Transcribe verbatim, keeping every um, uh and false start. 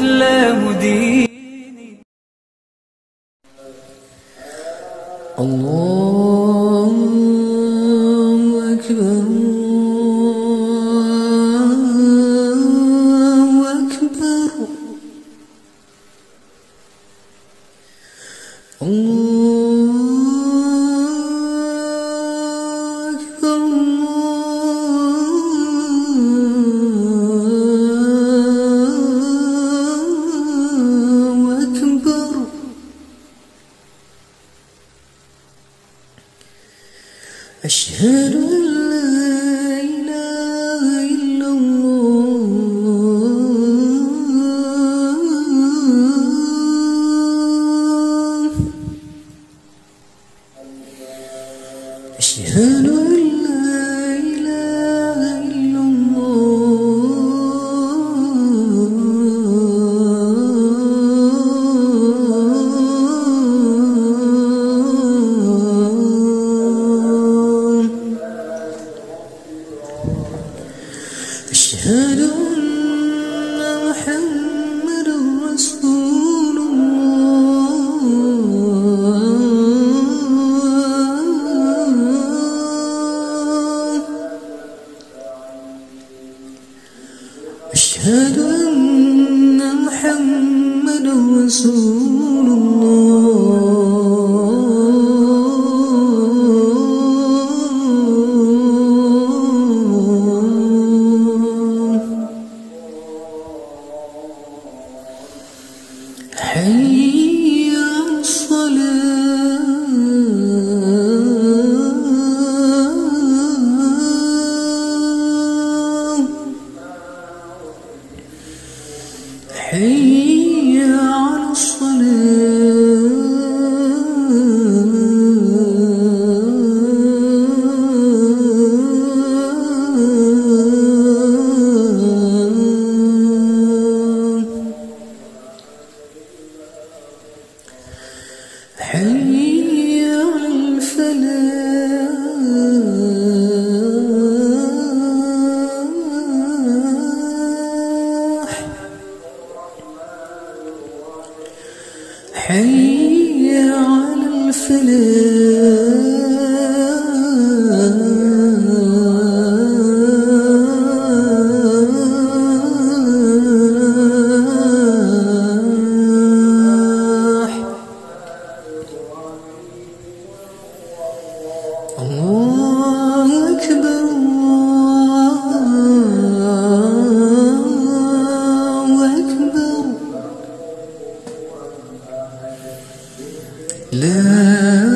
والإسلام ديني. الله أكبر الله أكبر الله أكبر الله أكبر. أشهد أن لا إله إلا الله. أشهد أن لا إله إلا الله. أشهد أن محمدا رسول الله. أشهد أن محمدا رسول الله. حي على الصلاة. حي على الصلاة. حي على الفلاح. حي على الفلاح. الله أكبر الله أكبر. لا